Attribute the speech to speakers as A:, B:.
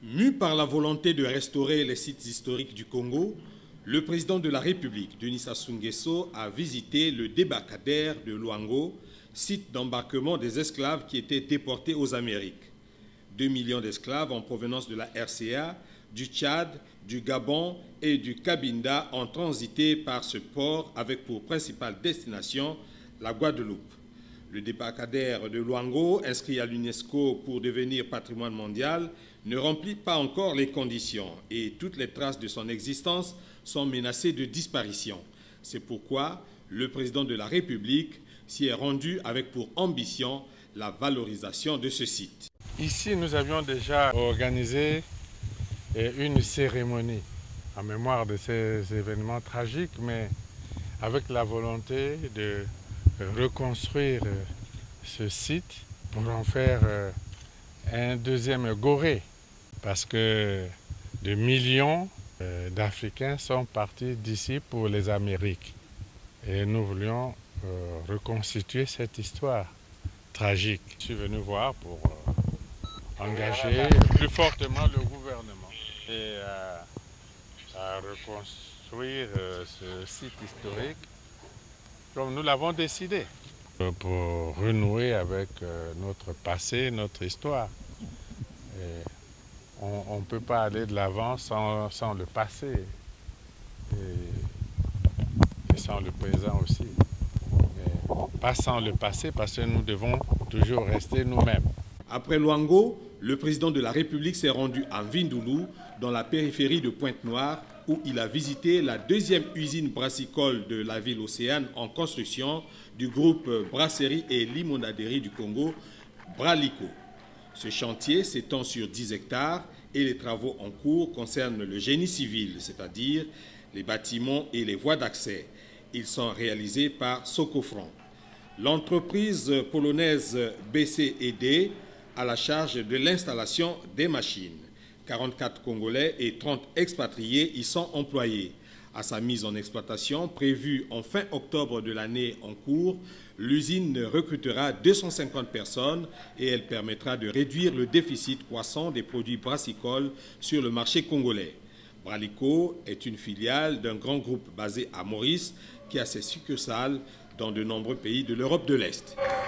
A: Mu par la volonté de restaurer les sites historiques du Congo, le président de la République, Denis Sassou Nguesso, a visité le débarcadère de Luango, site d'embarquement des esclaves qui étaient déportés aux Amériques. 2 millions d'esclaves en provenance de la RCA, du Tchad, du Gabon et du Cabinda ont transité par ce port avec pour principale destination la Guadeloupe. Le débarcadère de Luango, inscrit à l'UNESCO pour devenir patrimoine mondial, ne remplit pas encore les conditions et toutes les traces de son existence sont menacées de disparition. C'est pourquoi le président de la République s'y est rendu avec pour ambition la valorisation de ce site.
B: Ici, nous avions déjà organisé une cérémonie en mémoire de ces événements tragiques, mais avec la volonté de reconstruire ce site pour en faire un deuxième Gorée, parce que des millions d'Africains sont partis d'ici pour les Amériques. Et nous voulions reconstituer cette histoire tragique. Je suis venu voir pour engager plus fortement le gouvernement et à reconstruire ce site historique comme nous l'avons décidé, pour renouer avec notre passé, notre histoire. Et on ne peut pas aller de l'avant sans le passé et sans le présent aussi. Mais pas sans le passé, parce que nous devons toujours rester nous-mêmes.
A: Après Luango, le président de la République s'est rendu à Vindhoulou, dans la périphérie de Pointe-Noire, où il a visité la deuxième usine brassicole de la ville océane en construction du groupe Brasserie et Limonaderie du Congo, Bralico. Ce chantier s'étend sur 10 hectares et les travaux en cours concernent le génie civil, c'est-à-dire les bâtiments et les voies d'accès. Ils sont réalisés par Socofran. L'entreprise polonaise BCD a la charge de l'installation des machines. 44 Congolais et 30 expatriés y sont employés. À sa mise en exploitation, prévue en fin octobre de l'année en cours, l'usine recrutera 250 personnes et elle permettra de réduire le déficit croissant des produits brassicoles sur le marché congolais. Bralico est une filiale d'un grand groupe basé à Maurice qui a ses succursales dans de nombreux pays de l'Europe de l'Est.